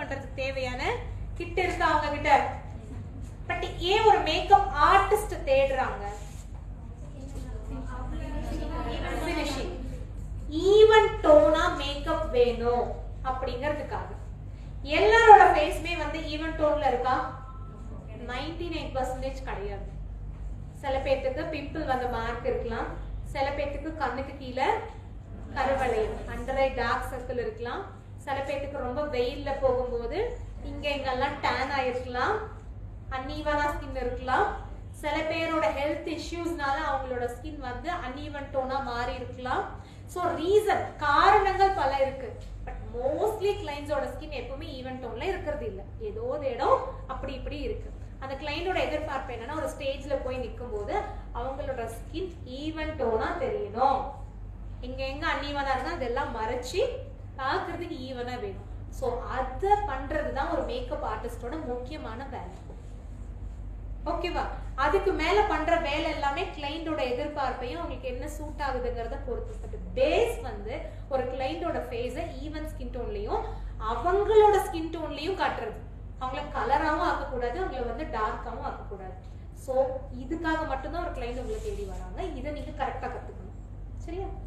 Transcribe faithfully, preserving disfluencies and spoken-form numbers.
பண்றதுக்கு தேவையான கிட் இருக்கா அவங்க கிட்ட? பட் ஏன் ஒரு மேக்கப் ஆர்டிஸ்ட் தேடுறாங்க? ஃபினிஷிங் ஈவன் டோனா மேக்கப் வேணும் அப்படிங்கிறதுக்காக. எல்லாரோட ஃபேஸ்மே வந்து ஈவன் டோன்ல இருக்கா? நைன்டி நைன் பர்சன்டேஜ் கிடையாது. சில பேத்துக்கு பிம்பிள் வந்த மார்க் இருக்கலாம், சில பேத்துக்கு கண்ணுக்கு கீழே கருவளையம் அண்டர் ஐ டார்க் சர்க்கிள் இருக்கலாம், சில பேத்துக்கு ரொம்ப வெயில்ல போகும்போது இங்க எங்கெல்லாம் டேன் ஆயிருக்கலாம், அன்ஈவனா ஸ்கின் இருக்கலாம், சில பேரோட ஹெல்த் இஷ்யூஸ்னால அவங்களோட ஸ்கின் வந்து அன்ஈவன் டோனா மாறி இருக்கலாம். ஸோ ரீசன் காரணங்கள் பல இருக்கு. பட் மோஸ்ட்லி கிளைண்ட்ஸோட ஸ்கின் எப்பவுமே ஈவன் டோன்ல இருக்கிறது இல்லை, ஏதோ ஒரு இடம் அப்படி இப்படி இருக்கு. அந்த கிளைண்டோட எதிர்பார்ப்பு என்னன்னா ஒரு ஸ்டேஜ்ல போய் நிற்கும் போது அவங்களோட ஸ்கின் ஈவன் டோனா தெரியணும். எங்க எங்க அன்ஈவனா இருந்தா அதெல்லாம் மறைச்சு பார்க்கறதுக்கு ஈவனா வேணும். ஸோ அதை பண்றதுதான் ஒரு மேக்கப் ஆர்டிஸ்டோட முக்கியமான வேலை. ஓகேவா? அதுக்கு மேல பண்ற வேலை எல்லாமே கிளைண்டோட எதிர்பார்ப்பையும் அவங்களுக்கு என்ன சூட் ஆகுதுங்கிறத பொறுத்து. பேஸ் வந்து ஒரு கிளைண்டோட ஃபேஸை ஈவன் ஸ்கின் டோன்லயும் அவங்களோட ஸ்கின் டோன்லயும் காட்டுறது. அவங்கள கலராகவும் ஆக்கக்கூடாது, அவங்கள வந்து டார்க்காகவும் ஆக்கக்கூடாது. ஸோ இதுக்காக மட்டும்தான் ஒரு கிளைண்ட் உங்களை தேடி வராங்க. இதை நீங்க கரெக்டா கத்துக்கணும். சரியா?